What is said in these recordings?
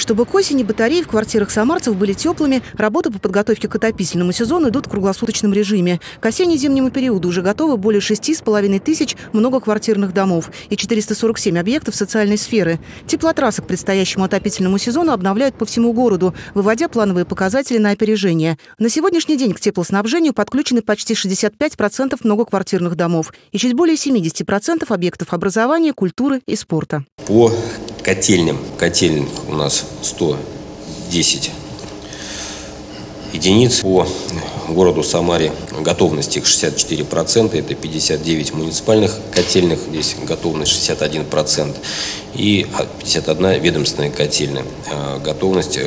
Чтобы к осени батареи в квартирах самарцев были теплыми, работы по подготовке к отопительному сезону идут в круглосуточном режиме. К осенне-зимнему периоду уже готовы более 6,5 тысяч многоквартирных домов и 447 объектов социальной сферы. Теплотрассы к предстоящему отопительному сезону обновляют по всему городу, выводя плановые показатели на опережение. На сегодняшний день к теплоснабжению подключены почти 65% многоквартирных домов и чуть более 70% объектов образования, культуры и спорта. По котельным у нас 110 единиц. По городу Самаре готовность их 64%, это 59 муниципальных котельных, здесь готовность 61%, и 51 ведомственная котельная, готовность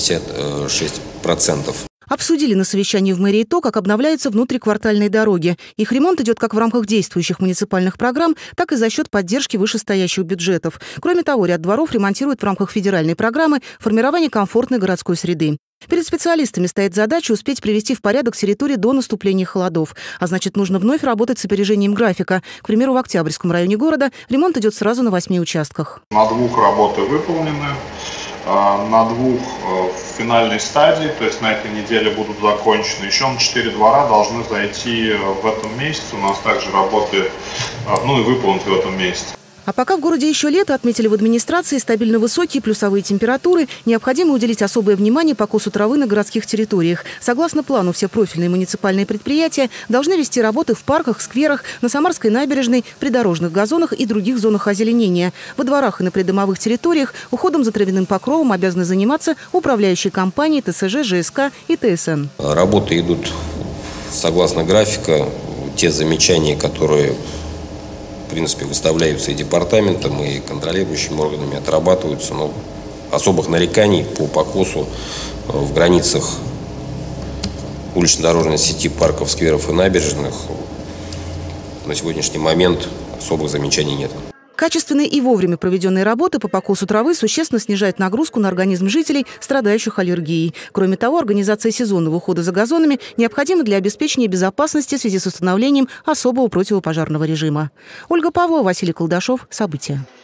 66%. Обсудили на совещании в мэрии то, как обновляются внутриквартальные дороги. Их ремонт идет как в рамках действующих муниципальных программ, так и за счет поддержки вышестоящих бюджетов. Кроме того, ряд дворов ремонтируют в рамках федеральной программы формирования комфортной городской среды. Перед специалистами стоит задача успеть привести в порядок территории до наступления холодов. А значит, нужно вновь работать с опережением графика. К примеру, в Октябрьском районе города ремонт идет сразу на 8 участках. На 2 работы выполнены, на 2 в финальной стадии, то есть на этой неделе будут закончены. Еще на 4 двора должны зайти в этом месяце. У нас также работы, и выполнены в этом месяце. А пока в городе еще лето, отметили в администрации, стабильно высокие плюсовые температуры, необходимо уделить особое внимание покосу травы на городских территориях. Согласно плану, все профильные муниципальные предприятия должны вести работы в парках, скверах, на Самарской набережной, придорожных газонах и других зонах озеленения. Во дворах и на придомовых территориях уходом за травяным покровом обязаны заниматься управляющие компании ТСЖ, ЖСК и ТСН. Работы идут согласно графика. Те замечания, которые в принципе выставляются и департаментом, и контролирующими органами, отрабатываются, но особых нареканий по покосу в границах улично-дорожной сети парков, скверов и набережных на сегодняшний момент особых замечаний нет. Качественные и вовремя проведенные работы по покосу травы существенно снижают нагрузку на организм жителей, страдающих аллергией. Кроме того, организация сезонного ухода за газонами необходима для обеспечения безопасности в связи с установлением особого противопожарного режима. Ольга Павлова, Василий Колдашов. События.